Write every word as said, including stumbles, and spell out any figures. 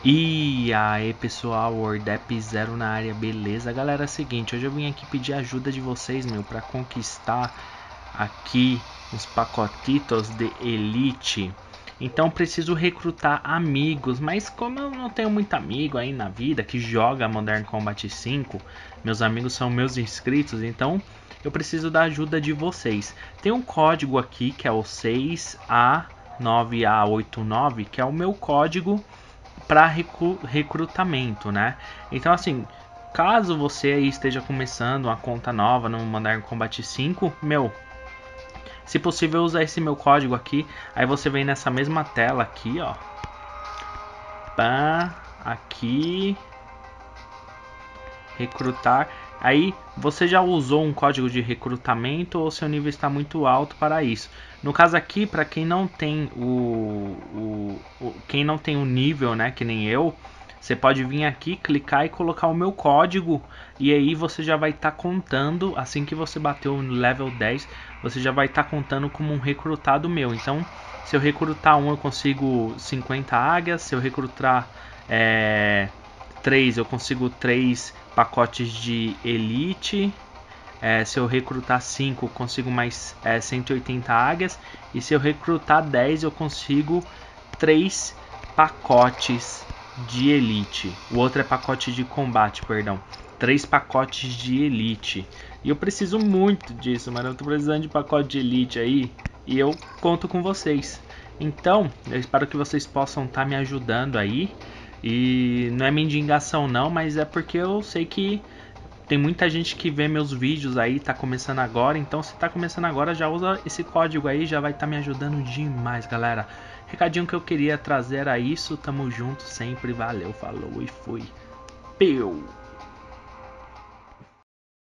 E aí pessoal, Wordap Zero na área, beleza? Galera, é o seguinte, hoje eu vim aqui pedir ajuda de vocês, meu, pra conquistar aqui uns pacotitos de Elite. Então preciso recrutar amigos, mas como eu não tenho muito amigo aí na vida que joga Modern Combat cinco, meus amigos são meus inscritos, então eu preciso da ajuda de vocês. Tem um código aqui que é o seis A nove A oito nove, que é o meu código para recru recrutamento, né? Então assim, caso você aí esteja começando uma conta nova no Modern Combat cinco, meu, se possível usa esse meu código aqui, aí você vem nessa mesma tela aqui, ó. Pá, aqui recrutar. Aí você já usou um código de recrutamento ou seu nível está muito alto para isso. No caso aqui, para quem não tem o, o, o quem não tem o nível, né, que nem eu, você pode vir aqui, clicar e colocar o meu código e aí você já vai estar tá contando, assim que você bateu no level dez, você já vai estar tá contando como um recrutado meu. Então, se eu recrutar um, eu consigo cinquenta águias, se eu recrutar é, três, eu consigo três pacotes de Elite. É, se eu recrutar cinco, eu consigo mais é, cento e oitenta águias. E se eu recrutar dez, eu consigo três pacotes de Elite. O outro é pacote de combate, perdão. Três pacotes de Elite. E eu preciso muito disso, mano. Eu tô precisando de pacote de Elite aí. E eu conto com vocês. Então, eu espero que vocês possam estar tá me ajudando aí. E não é mendigação não, mas é porque eu sei que tem muita gente que vê meus vídeos aí, tá começando agora. Então se tá começando agora, já usa esse código aí, já vai estar tá me ajudando demais, galera. Recadinho que eu queria trazer a isso, tamo junto sempre, valeu, falou e fui. Peu!